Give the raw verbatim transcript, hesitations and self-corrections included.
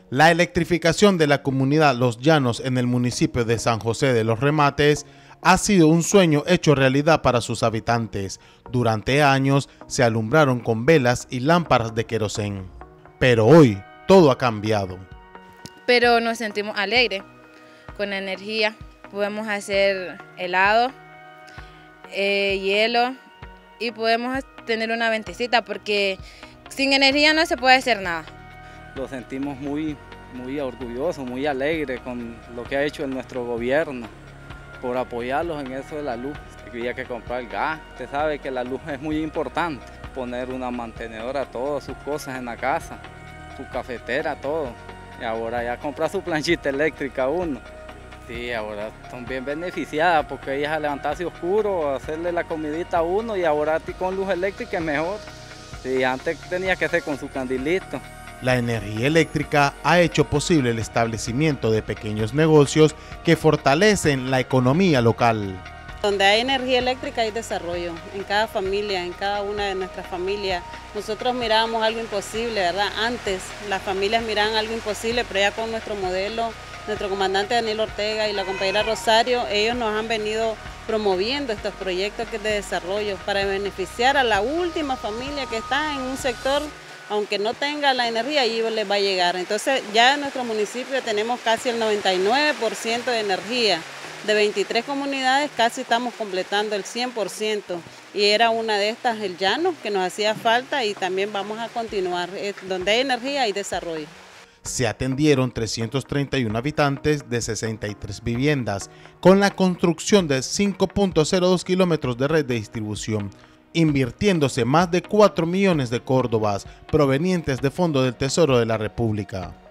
La electrificación de la comunidad Los Llanos en el municipio de San José de los Remates ha sido un sueño hecho realidad para sus habitantes. Durante años se alumbraron con velas y lámparas de querosén. Pero hoy todo ha cambiado. Pero nos sentimos alegres con la energía. Podemos hacer helado, eh, hielo y podemos tener una ventecita porque sin energía no se puede hacer nada. Lo sentimos muy, muy orgullosos, muy alegres con lo que ha hecho en nuestro gobierno por apoyarlos en eso de la luz. Había que comprar gas, usted sabe que la luz es muy importante, poner una mantenedora, todas sus cosas en la casa, su cafetera, todo. Y ahora ya comprar su planchita eléctrica uno. Sí, ahora son bien beneficiadas porque ellas a levantarse oscuro, a hacerle la comidita a uno y ahora con luz eléctrica es mejor. Sí, antes tenía que ser con su candilito. La energía eléctrica ha hecho posible el establecimiento de pequeños negocios que fortalecen la economía local. Donde hay energía eléctrica hay desarrollo, en cada familia, en cada una de nuestras familias. Nosotros mirábamos algo imposible, ¿verdad? Antes las familias miraban algo imposible, pero ya con nuestro modelo, nuestro comandante Daniel Ortega y la compañera Rosario, ellos nos han venido promoviendo estos proyectos de desarrollo para beneficiar a la última familia que está en un sector. Aunque no tenga la energía, allí les va a llegar. Entonces ya en nuestro municipio tenemos casi el noventa y nueve por ciento de energía. De veintitrés comunidades casi estamos completando el cien por ciento. Y era una de estas, el llano, que nos hacía falta y también vamos a continuar. Donde hay energía hay desarrollo. Se atendieron trescientos treinta y uno habitantes de sesenta y tres viviendas, con la construcción de cinco punto cero dos kilómetros de red de distribución, invirtiéndose más de cuatro millones de córdobas provenientes de fondos del Tesoro de la República.